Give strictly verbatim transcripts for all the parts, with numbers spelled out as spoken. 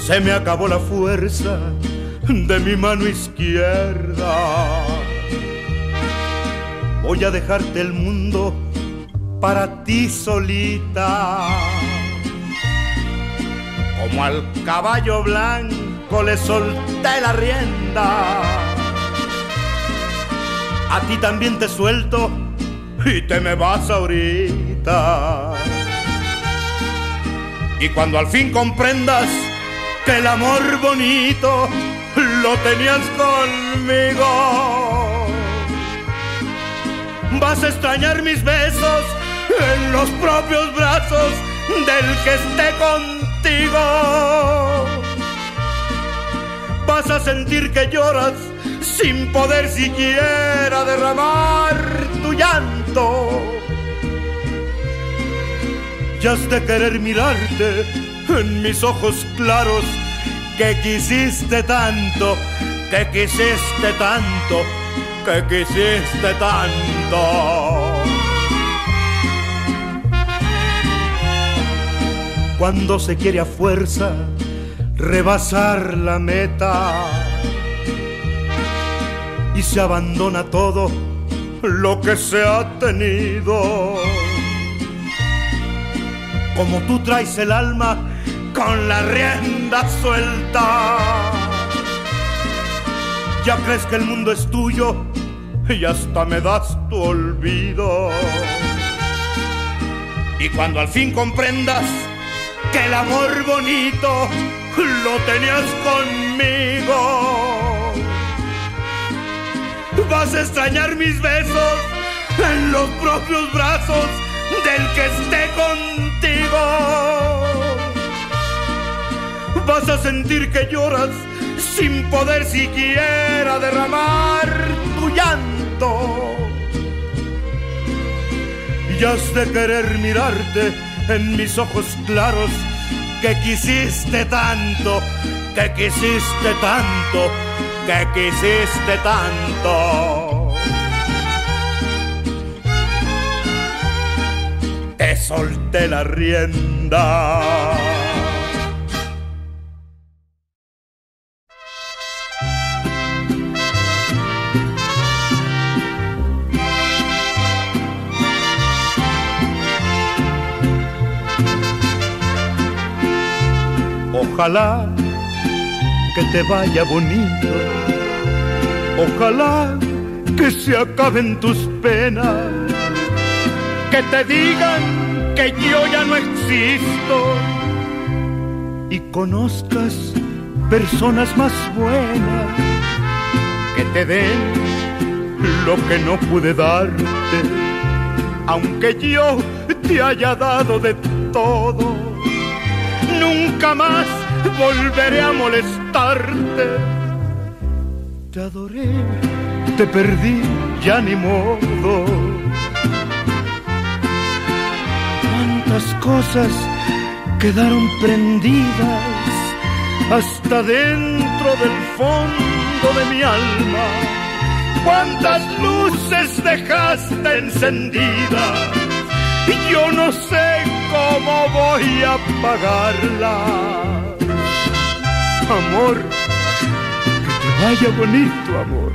se me acabó la fuerza de mi mano izquierda. Voy a dejarte el mundo para ti solita. Como al caballo blanco le solté la rienda, a ti también te suelto y te me vas ahorita. Y cuando al fin comprendas que el amor bonito lo tenías conmigo, vas a extrañar mis besos en los propios brazos del que esté contigo. Vas a sentir que lloras sin poder siquiera derramar tu llanto. Y has de querer mirarte en mis ojos claros, que quisiste tanto, que quisiste tanto, que quisiste tanto. Cuando se quiere a fuerza rebasar la meta y se abandona todo lo que se ha tenido, como tú traes el alma con la rienda suelta, ya crees que el mundo es tuyo y hasta me das tu olvido. Y cuando al fin comprendas que el amor bonito lo tenías conmigo, vas a extrañar mis besos en los propios brazos del que esté contigo. Vas a sentir que lloras sin poder siquiera derramar tu llanto. Y has de querer mirarte en mis ojos claros, que quisiste tanto, que quisiste tanto, que quisiste tanto. Te solté la rienda. Ojalá que te vaya bonito, ojalá que se acaben tus penas, que te digan que yo ya no existo y conozcas personas más buenas que te den lo que no pude darte, aunque yo te haya dado de todo. Nunca más volveré a molestarte. Te adoré, te perdí, ya ni modo. Cuántas cosas quedaron prendidas hasta dentro del fondo de mi alma. Cuántas luces dejaste encendidas y yo no sé cómo voy a apagarla. Amor, que te vaya bonito, amor.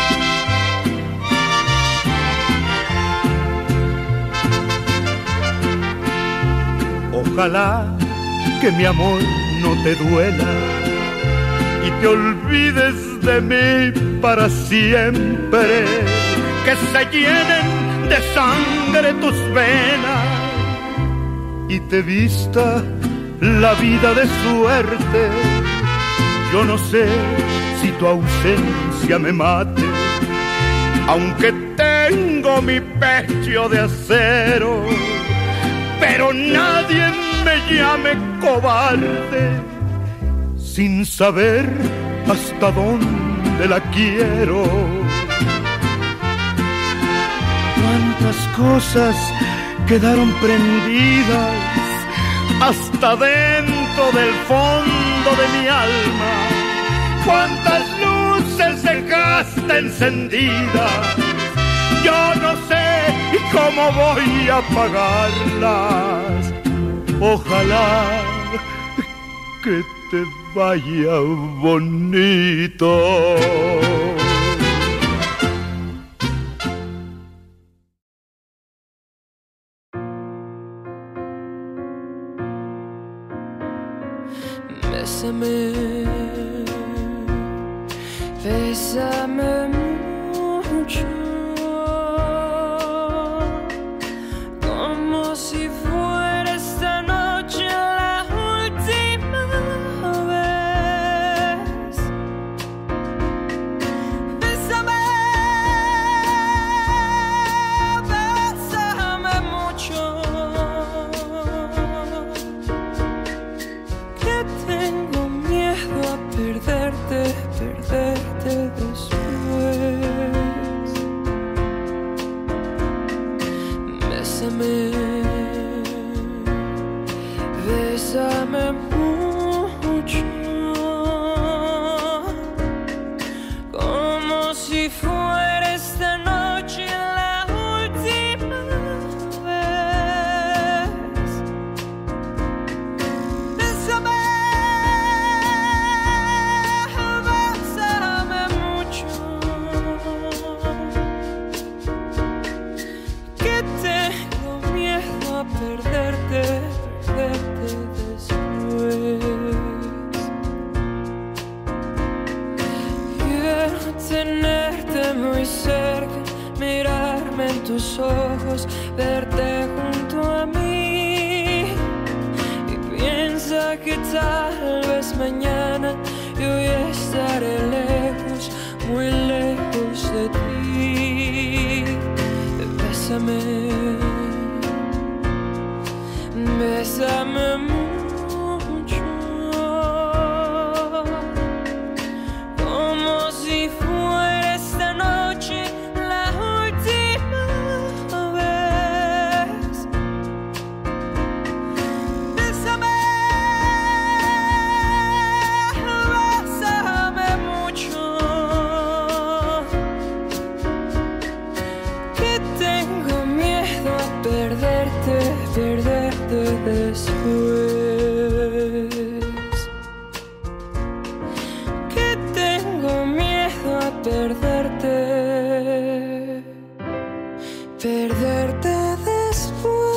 Ojalá que mi amor no te duela y te olvides de mí para siempre, que se llenen de sangre tus venas y te vista la vida de suerte. Yo no sé si tu ausencia me mate, aunque tengo mi pecho de acero, pero nadie me llame cobarde sin saber hasta dónde la quiero. Cuántas cosas quedaron prendidas hasta dentro del fondo de mi alma. Cuántas luces dejaste encendidas, yo no sé cómo voy a apagarlas. Ojalá que te vaya bonito. Bésame, bésame mucho, como si fuera esta noche la última vez. Bésame, bésame mucho, que tengo miedo a perderte, perderte después. Bésame, bésame mucho, como si fuera esta noche la última vez. Bésame, bésame mucho, que tengo miedo a perderte, perderte después. Quiero tenerte muy cerca, mirarme en tus ojos, verte junto a mí. Y piensa que tal vez mañana yo ya estaré lejos, muy lejos de ti. Bésame, bésame mucho, como si fuera esta noche la última vez. Bésame, bésame mucho, que tengo miedo a perderte, perderte después. Que tengo miedo a perderte, perderte después.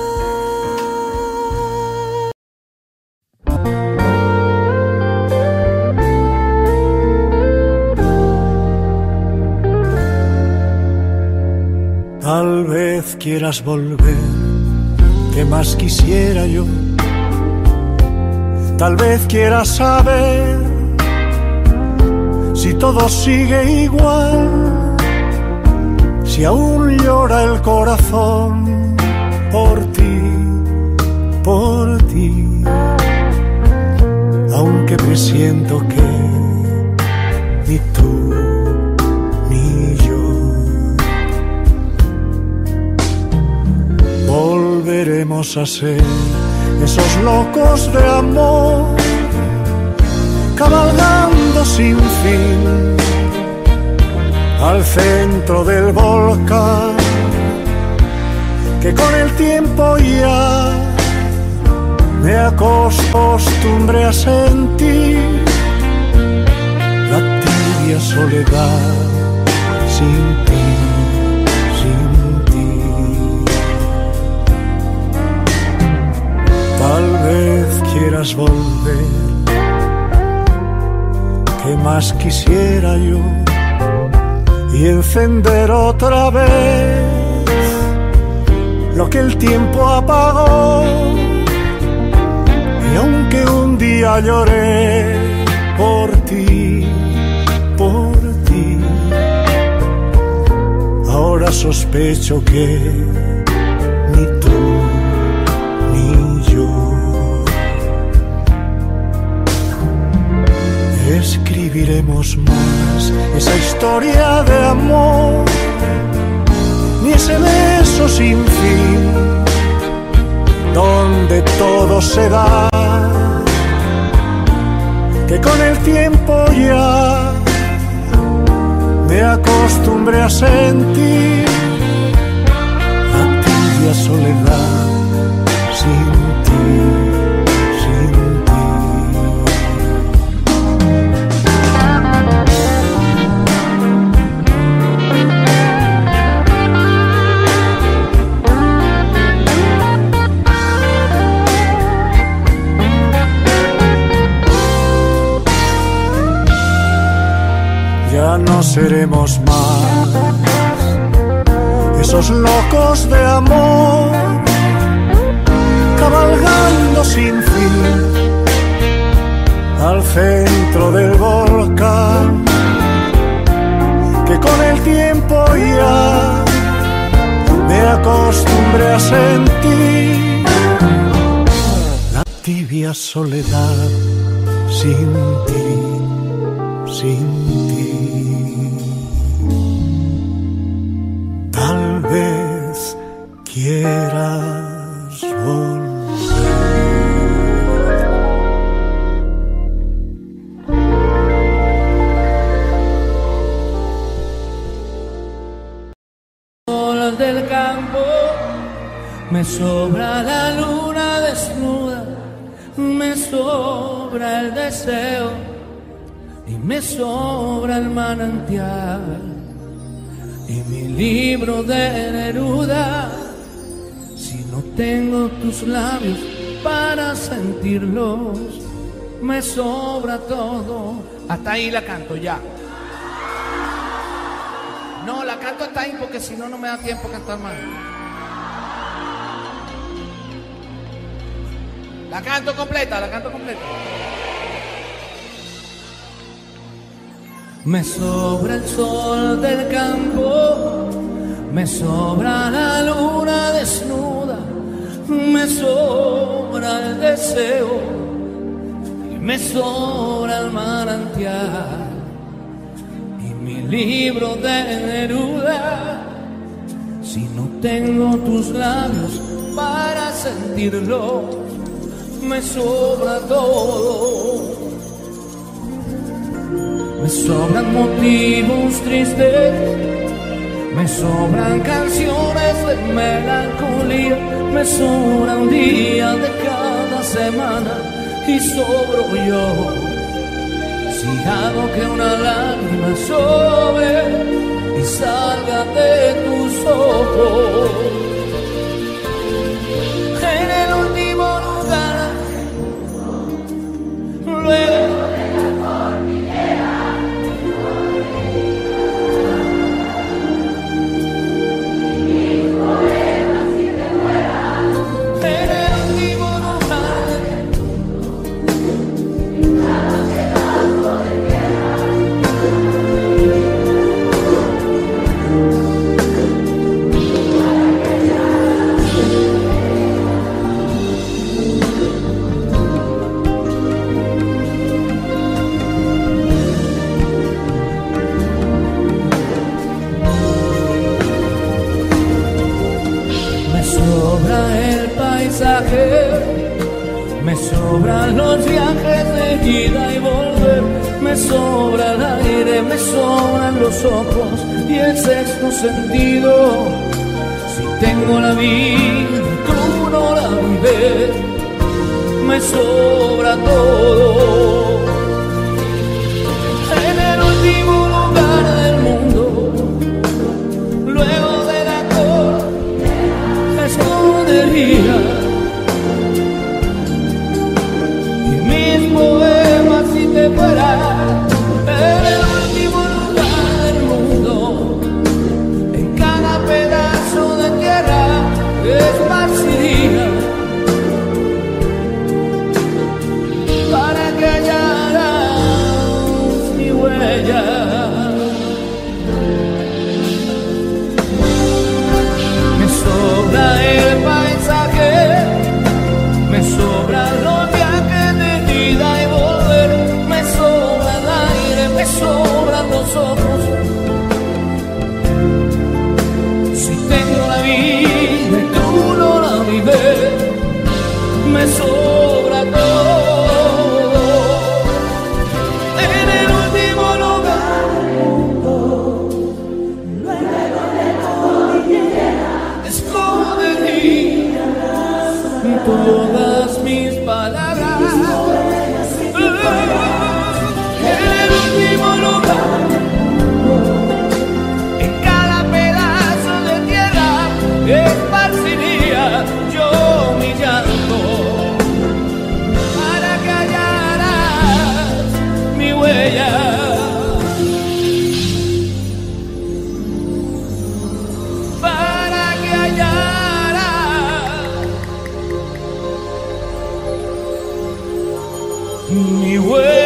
Tal vez quieras volver, ¿qué más quisiera yo? Tal vez quieras saber si todo sigue igual, si aún llora el corazón por ti, por ti. Aunque presiento que ni tú ni yo volveremos a ser esos locos de amor, cabalgando sin fin al centro del volcán, que con el tiempo ya me acostumbré a sentir la tibia soledad sin ti, sin ti. Tal vez quieras volver, ¿qué más quisiera yo? Y encender otra vez lo que el tiempo apagó. Y aunque un día lloré por ti, por ti, ahora sospecho que ni tú ni yo escribiremos más esa historia de amor, ni ese beso sin fin donde todo se da, que con el tiempo ya me acostumbré a sentir la tibia soledad sin ti, sin ti. seremos más esos locos de amor, cabalgando sin fin al centro del volcán, que con el tiempo ya me acostumbré a sentir la tibia soledad sin ti, sin ti. Tal vez quieras volver. Olas del campo, me sobra la luna desnuda, me sobra el deseo y me sobra el manantial y mi libro de Neruda. Si no tengo tus labios para sentirlos, me sobra todo. Hasta ahí la canto ya. No, la canto hasta ahí porque si no, no me da tiempo a cantar más. La canto completa, la canto completa. Me sobra el sol del campo, me sobra la luna desnuda, me sobra el deseo y me sobra el manantial y mi libro de Neruda. Si no tengo tus labios para sentirlo, me sobra todo. Me sobran motivos tristes, me sobran canciones de melancolía, me sobran días de cada semana y sobro yo. Si hago que una lágrima sobre y salga de tus ojos, en el último lugar, luego me sobran los viajes de ida y volver, me sobra el aire, me sobran los ojos y el sexto sentido. Si tengo la vida y tú no la vives, me sobra todo. En el último lugar del mundo, luego de la cor, me escondería poemas si te fuera en el último lugar del mundo, en cada pedazo de tierra esparciría para que hallaras mi huella. Me sobra el paisaje, me sobra los viajes de ida y volver, me sobra el aire, me sobran los ojos. Si tengo la vida y tú no la vives, me sobra todo. En el último lugar del mundo, luego de cordillera, escondería todas mis palabras. En el último lugar, en cada pedazo de tierra esparciría yo mi llanto para que hallaras mi huella. mi huella.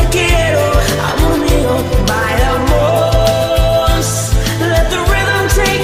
Take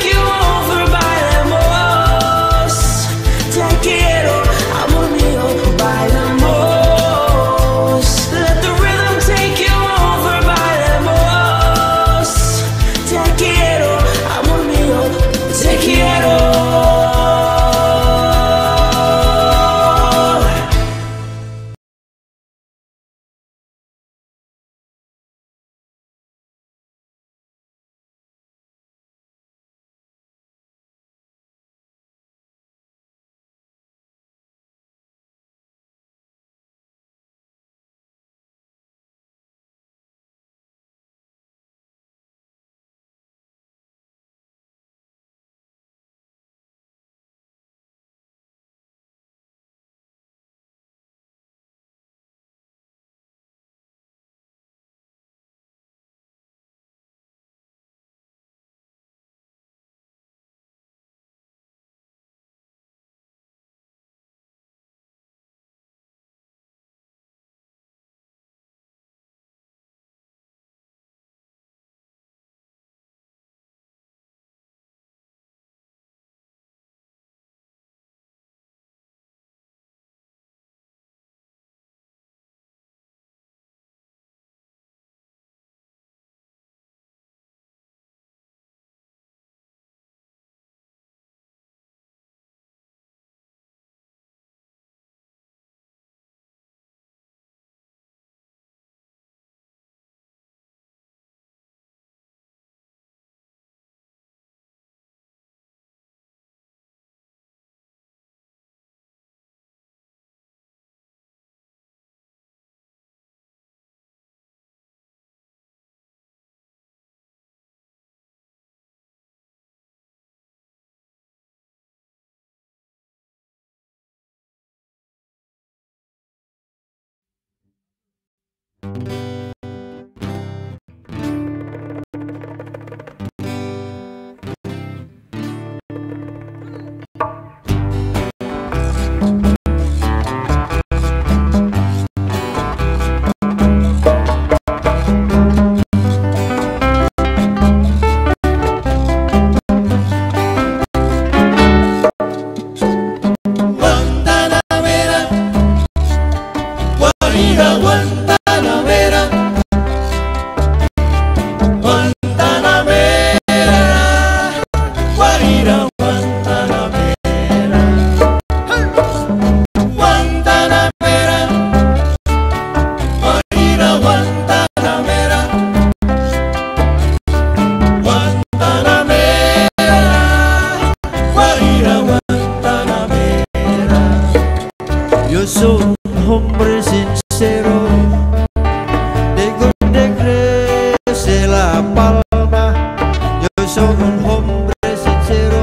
Yo soy un hombre sincero, de donde crece la palma. Yo soy un hombre sincero,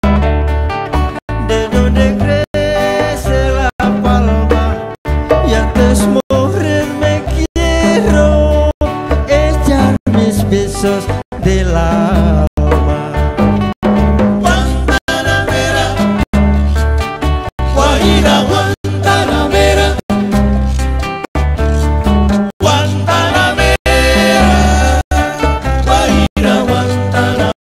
de donde crece la palma. Y antes morir me quiero echar mis besos del alma. Guantanamera, Guajira, Guantanamera, Guantanamera, Guajira, Guantanamera.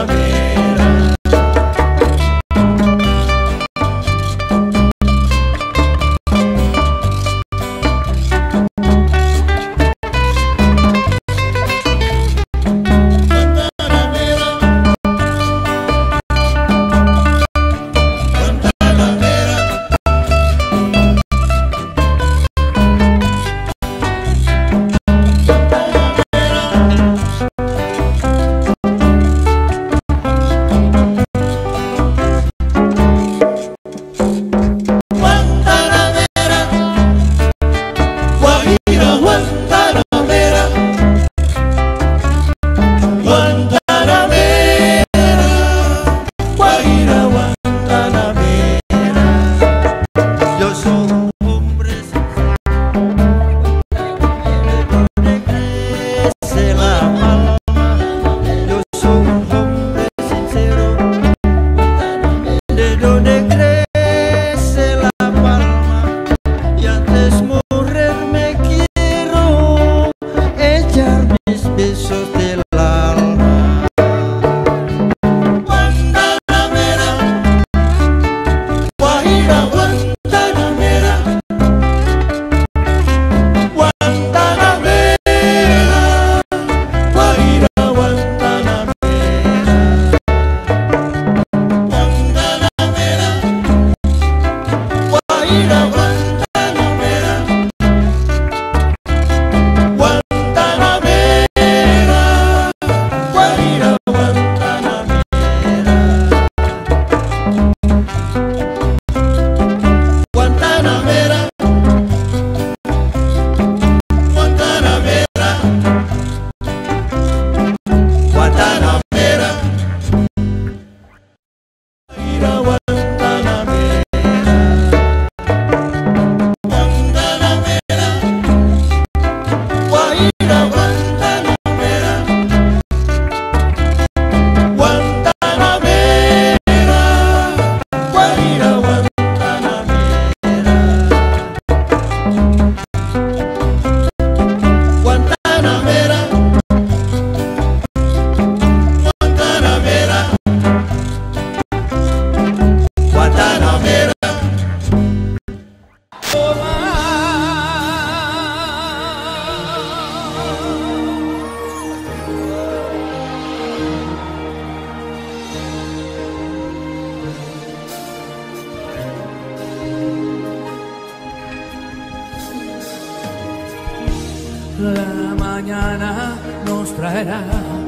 La mañana nos traerá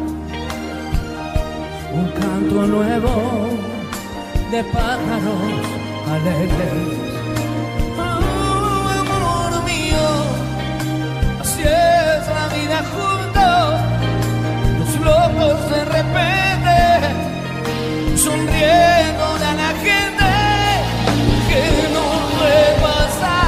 un canto nuevo de pájaros alegres. Oh, amor mío, así es la vida juntos, los locos de repente sonriendo a la gente que nos ve pasar.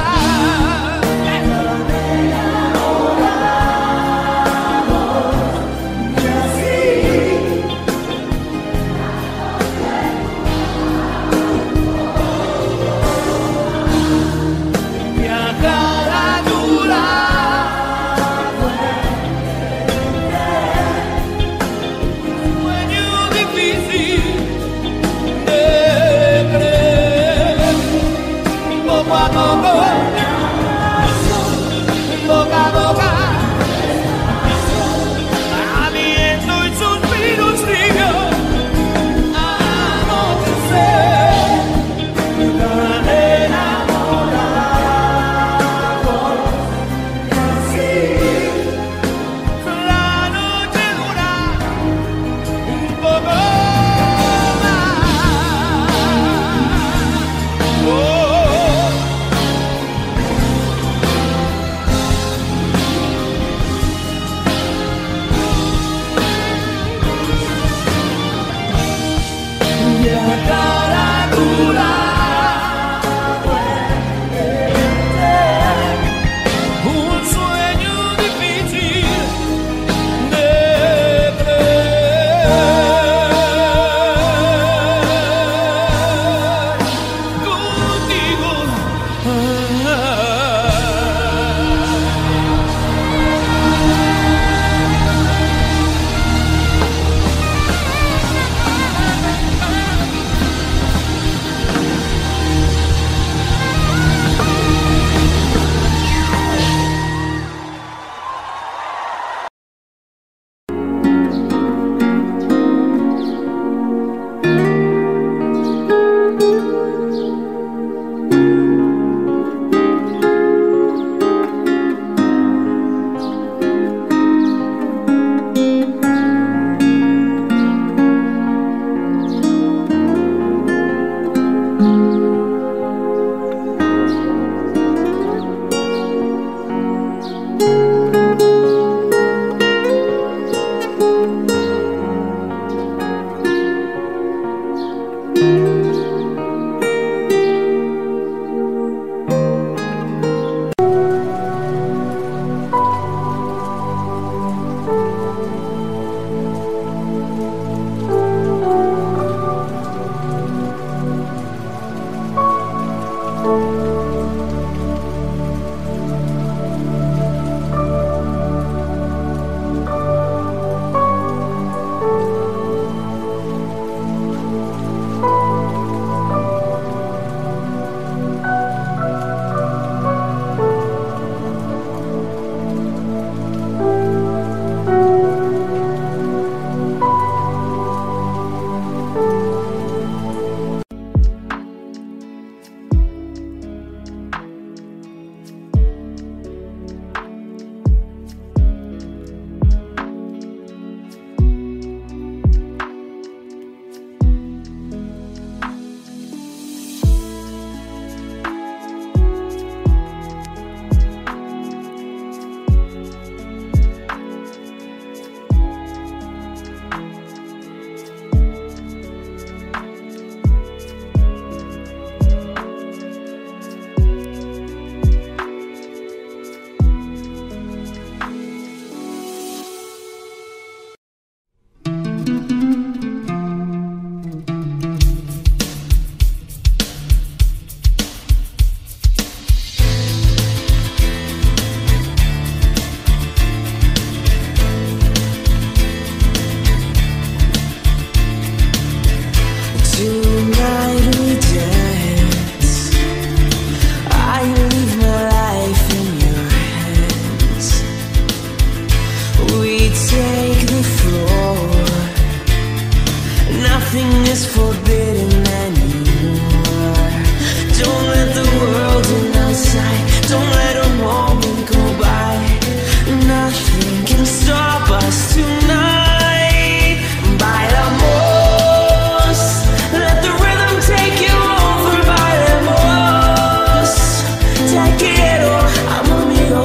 nothing is forbidden anymore. Don't let the world in outside, don't let a moment go by. Nothing can stop us tonight. Bailamos, let the rhythm take you over. Bailamos, te quiero, amo mío.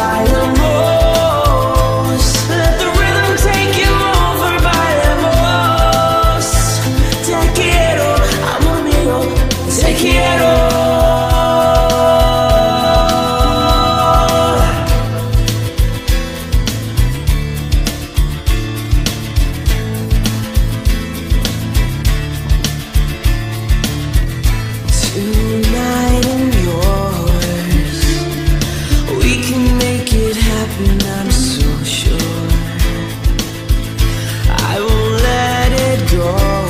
Bailamos, let the rhythm take you over. Bailamos, te quiero, amo mío. Te quiero. Tonight I'm yours. We can make it happen, I'm so sure. I won't let it go.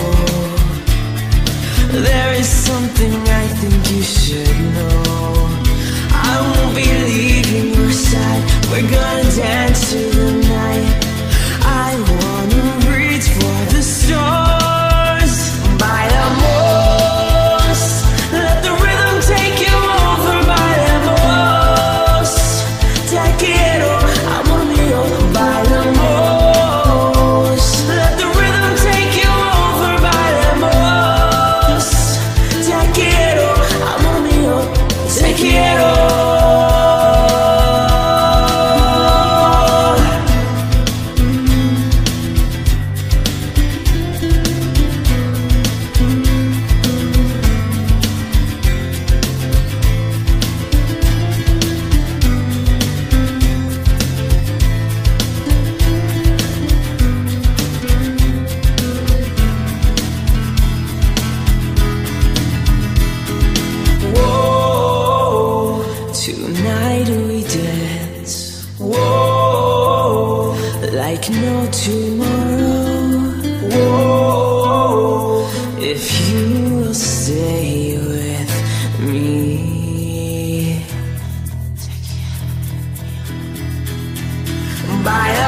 There is something I think you should know. I won't be leaving your side. We're gonna dance through the night. I wanna reach for the stars. Bailamos, let the rhythm take you over. Bailamos, te quiero, amo mío. Bailamos, let the rhythm take you over. Bailamos, te quiero, amo mío. Te quiero. Whoa, tonight we dance. Whoa, like no tomorrow. Whoa, if you will stay with me. Bye.